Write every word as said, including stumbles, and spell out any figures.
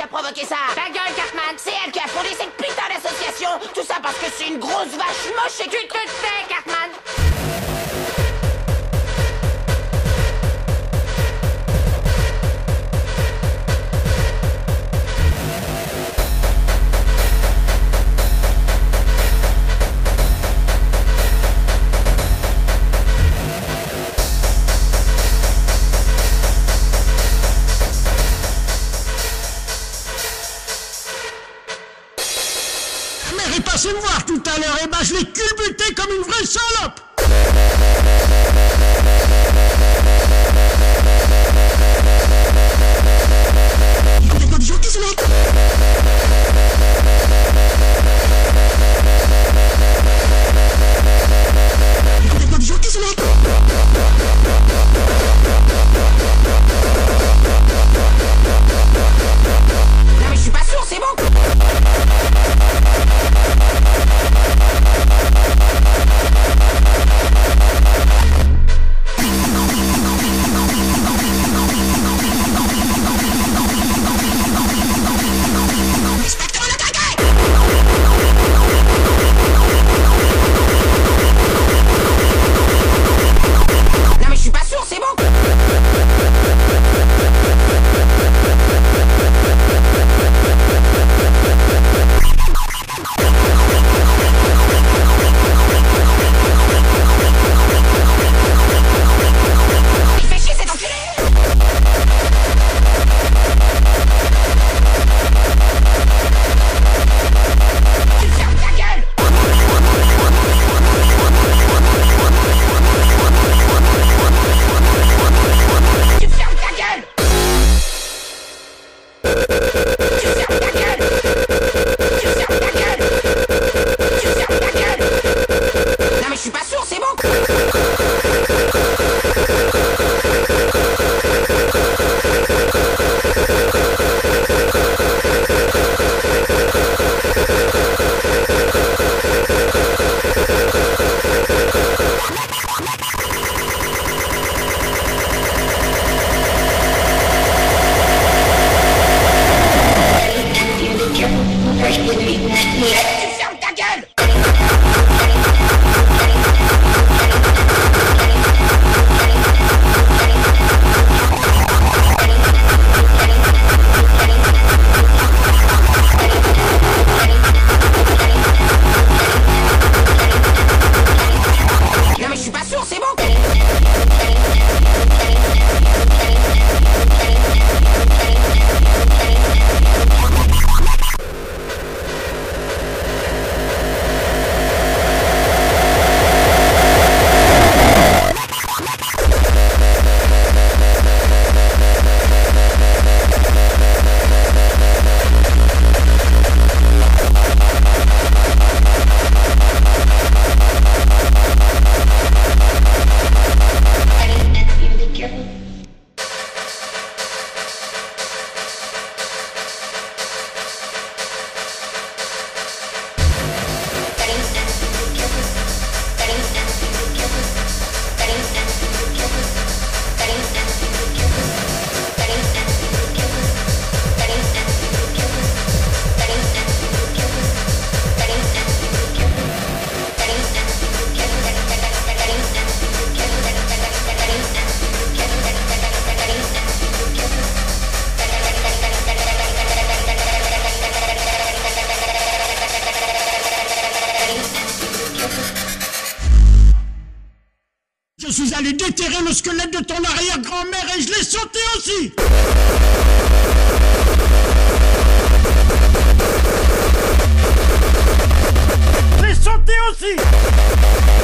a provoqué ça? Ta gueule, Cartman! C'est elle qui a fondé cette putain d'association! Tout ça parce que c'est une grosse vache moche et que... Tu te tais, Cartman! Il est passé me voir tout à l'heure, et ben je l'ai culbuté comme une vraie salope. Il y a complètement des gens qui se mettent. Il y a complètement des gens qui se mettent. Non mais je suis pas sourd, c'est bon! Non mais je suis pas sourd, c'est bon! Il fait chier cet enculé! Tu fermes ta gueule! Tu fermes ta gueule! Tu fermes ta gueule! Tu fermes ta gueule! Tu fermes ta gueule! Non mais je suis pas sourd, c'est bon! Tu fermes ta gueule! Non mais je suis pas sourd, c'est bon! Je suis allé déterrer le squelette de ton arrière-grand-mère et je l'ai sauté aussi. Je l'ai sauté aussi.